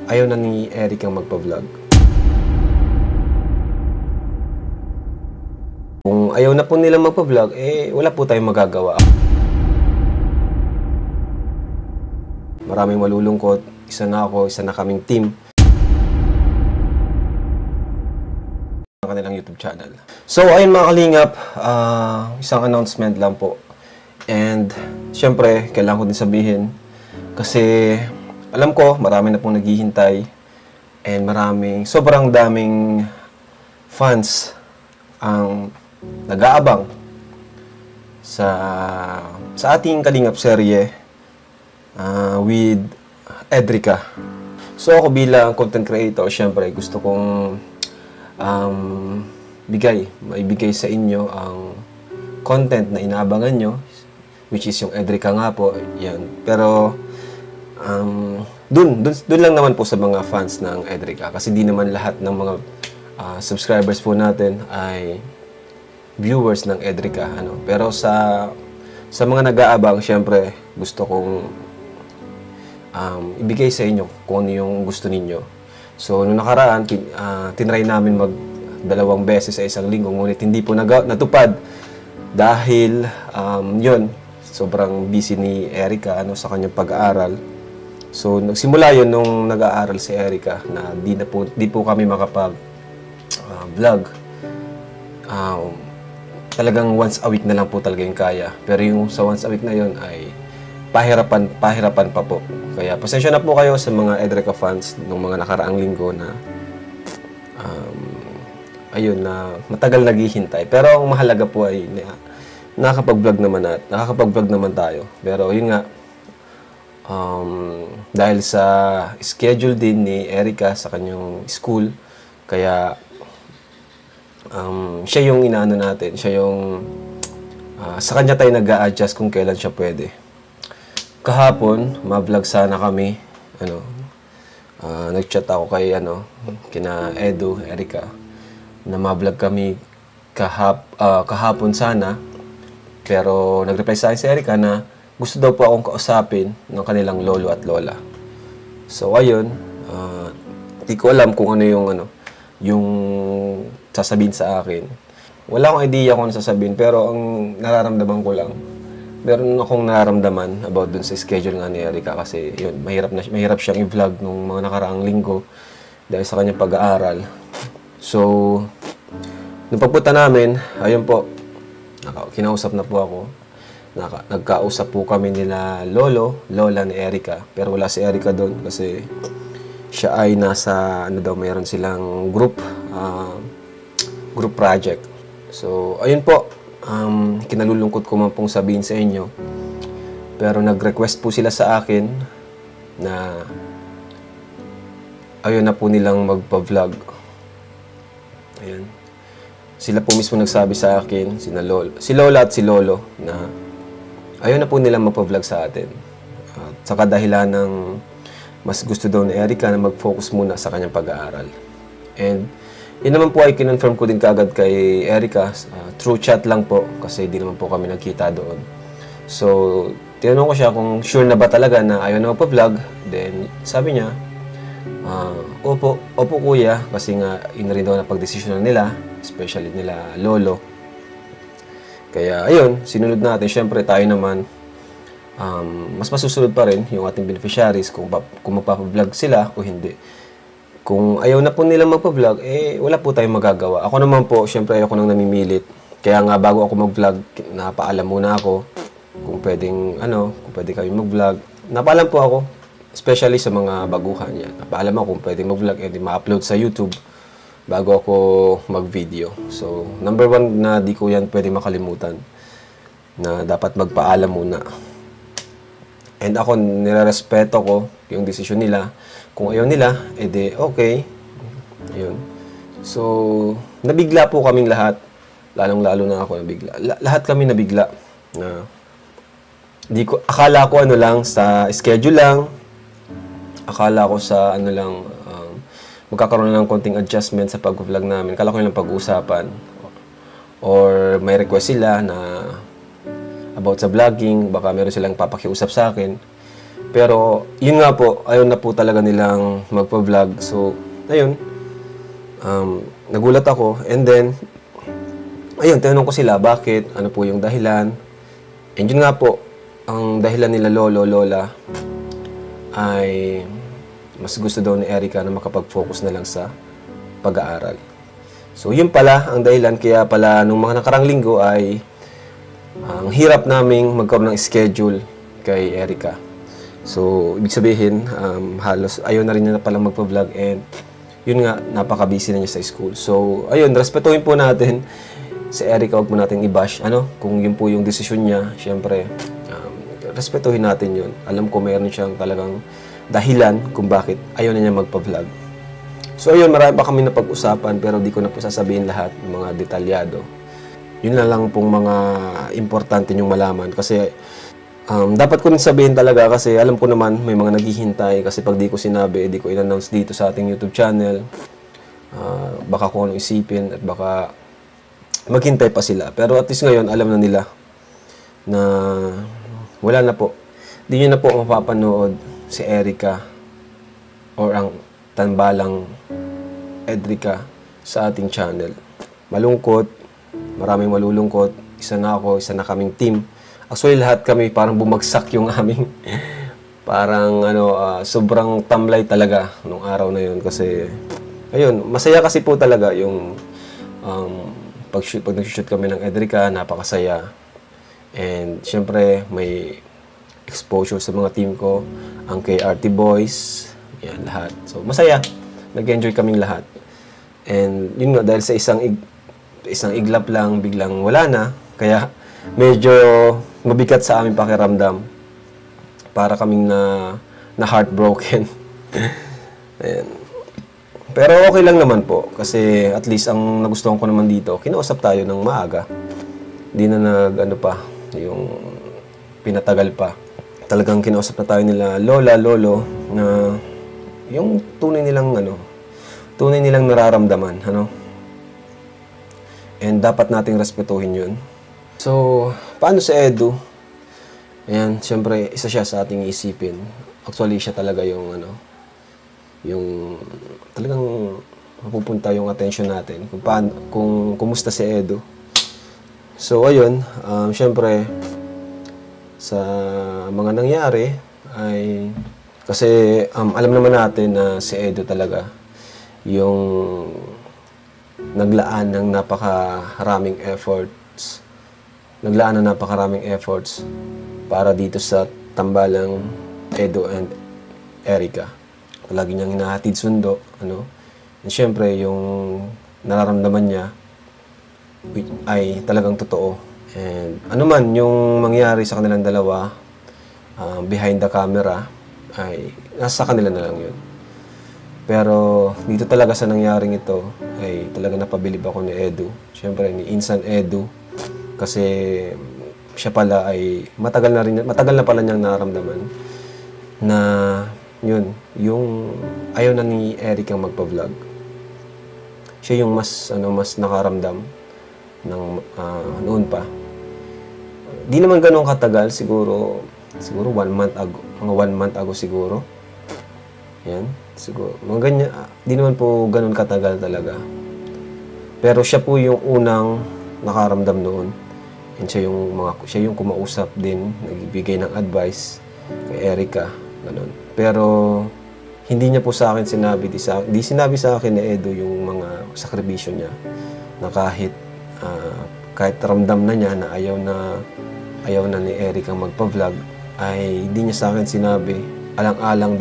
ayaw na ni Eric ang magpa-vlog. Kung ayaw na po nilang magpa-vlog, wala po tayong magagawa. Maraming malulungkot. Isa na ako, isa na kaming team ng kanilang YouTube channel. So, ayun mga kalingap, isang announcement lang po. And, syempre, kailangan ko din sabihin kasi alam ko, marami na pong naghihintay and sobrang daming fans ang nag-aabang sa ating kalingap serye with Edrica. So ako bilang content creator, syempre gusto kong maibigay sa inyo ang content na inaabangan nyo, which is yung Edrica nga po, yan. Pero dun lang naman po sa mga fans ng Edrica kasi di naman lahat ng mga subscribers po natin ay viewers ng Edrica, Pero sa mga nag-aabang, syempre gusto kong ibigay sa inyo kung ano yung gusto ninyo. So nung nakaraan, tinry namin mag 2 beses sa isang linggo, ngunit hindi po natupad dahil yun, sobrang busy ni Erica sa kanyang pag-aaral. So nagsimula yun nung nag-aaral si Erica na di po kami makapag vlog. Talagang once a week na lang po talaga yung kaya. Pero yung sa once a week na yun ay pahirapan pa po. Kaya pasensya na po kayo sa mga Edrica fans nung mga nakaraang linggo na na matagal naghihintay. Pero ang mahalaga po ay nakakapag-vlog naman tayo. Pero yun nga, dahil sa schedule din ni Erica sa kanyang school, kaya siya yung inaano natin, siya yung sa kanya tayo nag-a-adjust kung kailan siya pwede. Kahapon, ma-vlog sana kami, nag-chat ako kay kina Edu, Erica, na ma-vlog kami kahapon sana, pero nag-reply sa akin si Erica na gusto daw po akong kausapin ng kanilang lolo at lola. So ayun, di ko alam kung ano yung sasabihin sa akin. Wala akong idea kung ano sasabihin, pero ang nararamdaman ko lang, meron akong nararamdaman about dun sa schedule nga ni Erica kasi yun, mahirap siyang i-vlog nung mga nakaraang linggo dahil sa kanyang pag-aaral. So, nung pagpunta namin, ayun po, kinausap na po ako. Nagkausap po kami nila lola ni Erica, pero wala si Erica doon kasi siya ay nasa, mayroon silang group project. So, ayun po, kinalulungkot ko man pong sabihin sa inyo. Pero nag-request po sila sa akin na ayaw na po nilang magpa-vlog. Ayan. Sila po mismo nagsabi sa akin, si Lola at si Lolo, na ayaw na po nilang magpa-vlog sa atin. At sa kadahilan ng mas gusto daw ni Erica na mag-focus muna sa kanyang pag-aaral. And yun naman po ay kinonfirm ko din kaagad kay Erica, through chat lang po kasi di naman po kami nagkita doon. So, tinanong ko siya kung sure na ba talaga na ayaw na magpa-vlog. Then, sabi niya, opo kuya, kasi nga yun rin daw na pag-desisyonan nila, especially nila lolo. Kaya, ayun, sinunod natin. Siyempre, tayo naman, mas masusunod pa rin yung ating beneficiaries kung magpa-vlog sila o hindi. Kung ayaw na po nilang magpa-vlog, wala po tayong magagawa. Ako naman po, syempre ayoko nang namimilit. Kaya nga bago ako mag-vlog, napaalam muna ako kung pwedeng kami mag-vlog. Napaalam po ako, especially sa mga baguhan yan. Napaalam ako kung pwedeng mag-vlog and ma-upload sa YouTube bago ako mag-video. So, number 1 na di ko yan pwedeng makalimutan na dapat magpaalam muna. And ako, nirerespeto ko yung desisyon nila. Kung ayaw nila, okay. Ayun. So, nabigla po kaming lahat. Lalong-lalo na ako nabigla. Lahat kami nabigla. Na akala ko lang, sa schedule lang. Akala ko sa magkakaroon na ng konting adjustment sa pag-vlog namin. Akala ko yung pag-uusapan. Or may request sila na about sa vlogging. Baka meron silang papakiusap sa akin. Pero, yun nga po, ayaw na po talaga nilang magpa-vlog. So, ayun, nagulat ako. And then, ayun, tinanong ko sila, bakit? Ano po yung dahilan? And yun nga po, ang dahilan nila lolo, lola, ay mas gusto daw ni Erica na makapag-focus na lang sa pag-aaral. So, yun pala ang dahilan. Kaya pala, nung mga nakarang linggo ay ang hirap naming magkaroon ng schedule kay Erica. So, ibig sabihin, halos ayaw na rin niya na palang magpa-vlog and yun nga, napaka-busy na niya sa school. So, ayun, respetuhin po natin si Erica, huwag mo natin i-bash. Kung yun po yung desisyon niya, syempre, respetuhin natin yun. Alam ko mayroon siyang talagang dahilan kung bakit ayaw na niya magpa-vlog. So, ayun, marami pa kami napag-usapan pero di ko na po sasabihin lahat ng mga detalyado. Yun na lang pong mga importante niyong malaman kasi dapat ko rin sabihin talaga kasi alam ko naman may mga naghihintay kasi pag di ko sinabi, di ko in-announce dito sa ating YouTube channel, baka kung anong isipin at baka maghintay pa sila. Pero at least ngayon, alam na nila na wala na po. Di nyo na po mapapanood si Erica or ang tambalang Edrica sa ating channel. Malungkot, maraming malulungkot. Isa na ako, isa na kaming team. Actually, lahat kami parang bumagsak yung aming parang sobrang tamlay talaga nung araw na yun. Kasi, ayun, masaya kasi po talaga yung pag nag-shoot kami ng Edrica, napakasaya. And, syempre, may exposure sa mga team ko, ang KRT Boys, yan, lahat. So, masaya. Nag-enjoy kaming lahat. And, yun nga, dahil sa isang iglap lang, biglang wala na. Kaya, medyo mabigat sa aming pakiramdam. Para kaming na heartbroken. Ayan. Pero okay lang naman po. Kasi at least ang nagustuhan ko naman dito, kinausap tayo ng maaga. Hindi na yung pinatagal pa. Talagang kinausap na tayo nila lola, lolo, na yung tunay nilang nararamdaman, And dapat nating respetuhin yun. So, paano si Edu? Ayan, syempre, isa siya sa ating isipin. Actually, siya talaga yung talagang mapupunta yung attention natin kung kumusta si Edu. So, ayun, syempre, sa mga nangyari ay kasi alam naman natin na si Edu talaga yung naglaan ng napakaraming efforts para dito sa tambalang Edu and Erica. Palagi niyang hinahatid sundo, And syempre, yung nararamdaman niya ay talagang totoo. And man yung mangyari sa kanilang dalawa, behind the camera, ay nasa kanila na lang yun. Pero dito talaga sa nangyaring ito, ay talaga napabilib ako ni Edu. Syempre, ni Insan Edu. Kasi siya pala ay matagal na pala niyang nararamdaman na yung ayaw na ni Eric ang magpa-vlog. Siya yung mas nakaramdam ng noon pa. Di naman ganun katagal, siguro 1 month ago, mga 1 month ago siguro. Yan, siguro. Mga ganyan, di naman po ganun katagal talaga. Pero siya po yung unang nakaramdam noon. And siya yung kumausap din, nagbibigay ng advice kay Erica, ganun. Pero hindi niya po sa akin sinabi, di sinabi sa akin ni Edu yung mga sakripisyo niya na kahit ramdam na niya na ayaw na ni Eric ang magpa-vlog, ay hindi niya sa akin sinabi alang-alang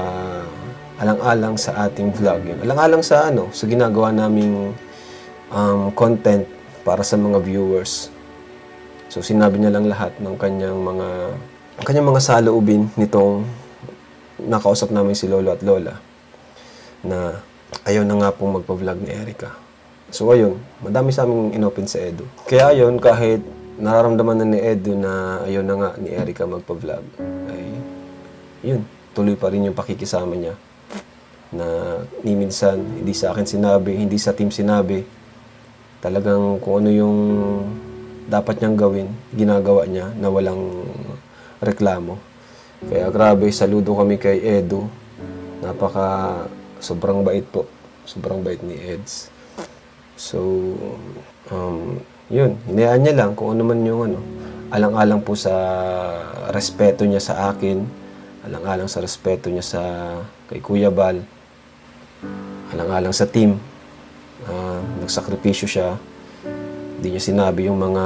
sa ating vlog. Yun. Alang-alang sa ginagawa naming content para sa mga viewers. So sinabi niya lang lahat ng kanyang mga saloobin nitong nakausap namin si Lolo at Lola na ayaw na nga pong magpa-vlog ni Erica. So ayun, madami sa aming inopen sa Edu. Kaya ayun, kahit nararamdaman na ni Edu na ayaw na nga ni Erica magpa-vlog, ay yun, tuloy pa rin yung pakikisama niya na ni minsan hindi sa akin sinabi, hindi sa team sinabi. Talagang kung ano yung dapat niyang gawin, ginagawa niya na walang reklamo. Kaya grabe, saludo kami kay Edu. Sobrang bait po. Sobrang bait ni Eds. So, yun, hinayaan niya lang kung ano man yung alang-alang po sa respeto niya sa akin, alang-alang sa respeto niya kay Kuya Bal, alang-alang sa team. Nagsakripisyo siya. Hindi niya sinabi yung mga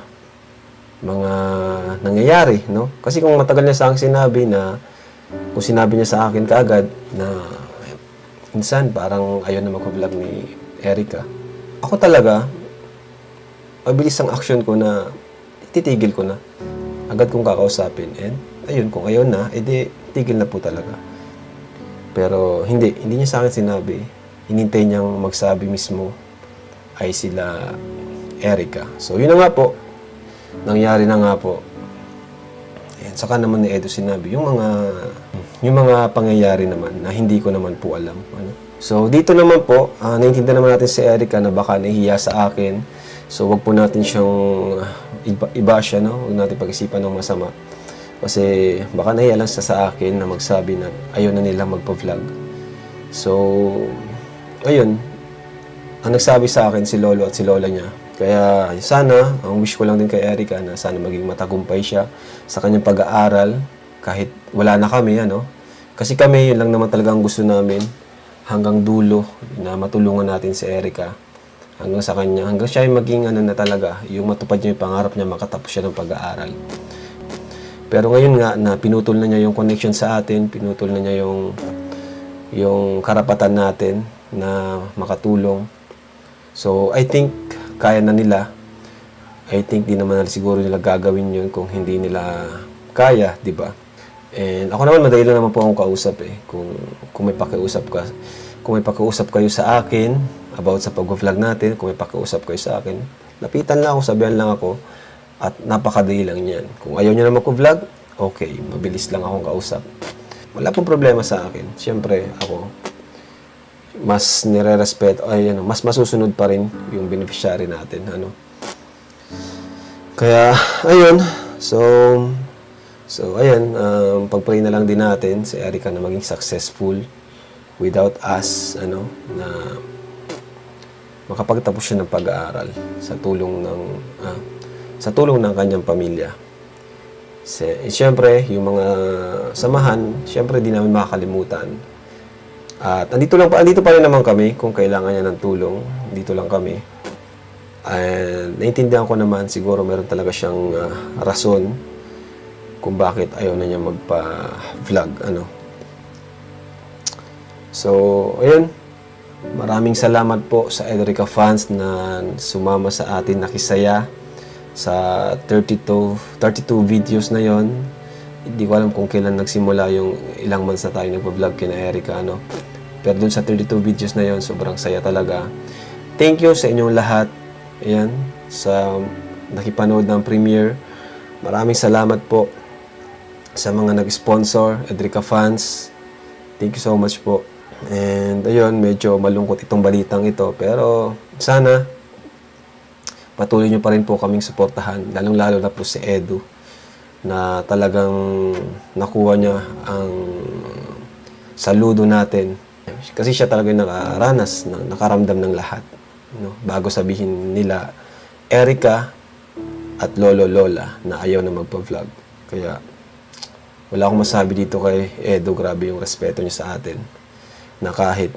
nangyayari, no? Kasi kung matagal niya sa akin sinabi kung sinabi niya sa akin kaagad na minsan parang ayaw na mag-vlog ni Erica, ako talaga, mabilis ang action ko na titigil ko na. Agad kong kakausapin. And ayun, kung ayaw na, edi tigil na po talaga. Pero hindi niya sa akin sinabi. Hinintay niyang magsabi mismo ay sila Erica. So yun na nga po. Nangyari na nga po. And saka naman ni Edo sinabi yung mga pangyayari naman na hindi ko naman po alam. So dito naman po, naiintindihan naman natin si Erica na baka nahihiya sa akin. So wag po natin siyang iba siya, no? Huwag natin pag-isipan ng masama. Kasi baka nahihiya lang siya sa akin na magsabi na ayaw na nila magpa-vlog. So, ayun. Ang nagsabi sa akin si Lolo at si Lola niya. Kaya sana, ang wish ko lang din kay Erica na sana maging matagumpay siya sa kanyang pag-aaral kahit wala na kami, Kasi kami, yun lang naman talaga ang gusto namin hanggang dulo na matulungan natin si Erica hanggang sa kanya, hanggang siya yung maging na talaga, yung matupad niya yung pangarap niya, makatapos siya ng pag-aaral. Pero ngayon nga na pinutol na niya yung connection sa atin, pinutol na niya yung karapatan natin na makatulong. So, I think kaya na nila. I think di naman siguro nila gagawin yun kung hindi nila kaya, di ba? And ako naman, madali lang naman po akong kausap Kung may pakiusap ka, kung may pakiusap kayo sa akin about sa pag-vlog natin, kung may pakiusap kayo sa akin, lapitan lang ako, sabihan lang ako, at napakadali lang yan. Kung ayaw niya na mag-vlog, okay, mabilis lang akong kausap. Wala pong problema sa akin. Siyempre, ako, mas nire-respeto, mas masusunod pa rin yung beneficiary natin, Kaya, ayun, So, ayan, pag-pray na lang din natin si Erica na maging successful without us, na makapagtapos siya ng pag-aaral sa tulong ng kanyang pamilya. Siyempre, yung mga samahan, siyempre di namin makakalimutan. At andito pa rin naman kami kung kailangan niya ng tulong. Dito lang kami. And naintindihan ko naman, siguro meron talaga siyang rason kung bakit ayaw na niya magpa-vlog, So, ayun. Maraming salamat po sa Erica fans na sumama sa atin, nakisaya sa 32 videos na yon. Hindi ko alam kung kailan nagsimula yung ilang months na tayo nagpa-vlog kina Erica, Pero dun sa 32 videos na yon, sobrang saya talaga. Thank you sa inyong lahat. Ayan, sa nakipanood ng premiere. Maraming salamat po sa mga nag-sponsor, Edrica fans. Thank you so much po. And ayun, medyo malungkot itong balitang ito. Pero sana patuloy nyo pa rin po kaming suportahan. Lalong-lalo na po si Edu na talagang nakuha niya ang saludo natin. Kasi siya talaga nakaranas, nakaramdam ng lahat. Bago sabihin nila Erica at Lola na ayaw na magpa-vlog. Kaya wala akong masabi dito kay Edo. Grabe yung respeto niya sa atin. Na kahit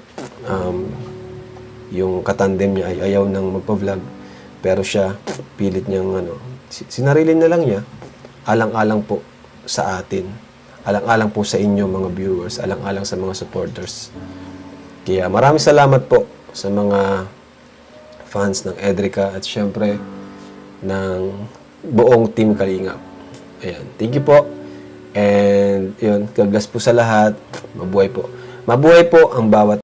yung katandem niya ay ayaw nang magpa-vlog, pero siya, pilit niyang sinarili na lang niya, alang-alang po sa atin. Alang-alang po sa inyo mga viewers, alang-alang sa mga supporters. Kaya maraming salamat po sa mga fans ng Edrica at syempre ng buong Team Kalingap. Ayan, thank you po. And yun, God bless po sa lahat. Mabuhay po. Mabuhay po ang bawat